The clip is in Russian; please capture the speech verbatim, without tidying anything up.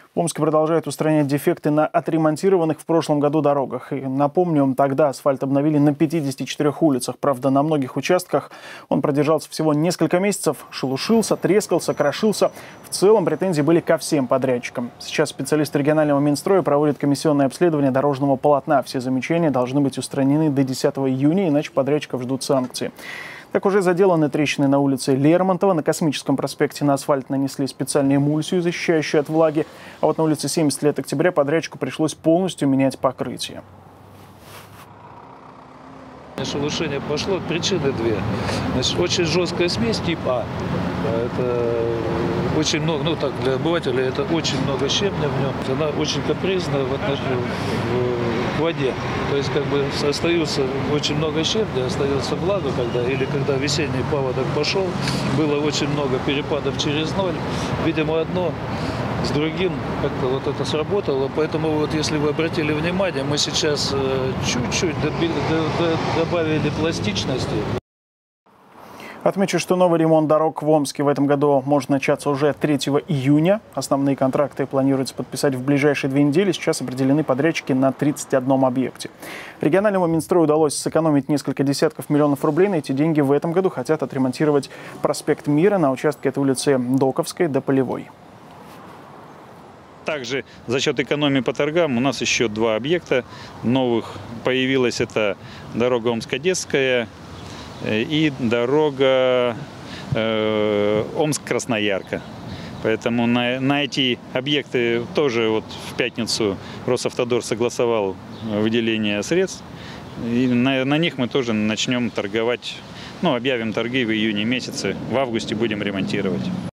В Омске продолжают устранять дефекты на отремонтированных в прошлом году дорогах. И напомню, тогда асфальт обновили на пятидесяти четырёх улицах. Правда, на многих участках он продержался всего несколько месяцев, шелушился, трескался, крошился. В целом претензии были ко всем подрядчикам. Сейчас специалисты регионального Минстроя проводят комиссионное обследование дорожного полотна. Все замечания должны быть устранены до десятого июня, иначе подрядчиков ждут санкции. Так уже заделаны трещины на улице Лермонтова. На Космическом проспекте на асфальт нанесли специальную эмульсию, защищающую от влаги. А вот на улице семьдесят лет октября подрядчику пришлось полностью менять покрытие. Шелушение пошло, причины две. Значит, очень жесткая смесь типа А. Это очень много, ну так для обывателя это очень много щебня в нем. Она очень капризна в отношении к воде. То есть как бы остается очень много щебня, остается влага, когда или когда весенний паводок пошел, было очень много перепадов через ноль. Видимо, одно с другим как-то вот это сработало. Поэтому вот если вы обратили внимание, мы сейчас чуть-чуть добавили пластичности. Отмечу, что новый ремонт дорог в Омске в этом году может начаться уже третьего июня. Основные контракты планируется подписать в ближайшие две недели. Сейчас определены подрядчики на тридцати одном объекте. Региональному Минстрою удалось сэкономить несколько десятков миллионов рублей. На эти деньги в этом году хотят отремонтировать проспект Мира на участке от улицы Доковской до Полевой. Также за счет экономии по торгам у нас еще два объекта новых появилась. Это дорога Омск-Одесская и дорога э, Омск-Красноярка. Поэтому на, на эти объекты тоже вот в пятницу Росавтодор согласовал выделение средств. И на, на них мы тоже начнем торговать, ну, объявим торги в июне месяце, в августе будем ремонтировать.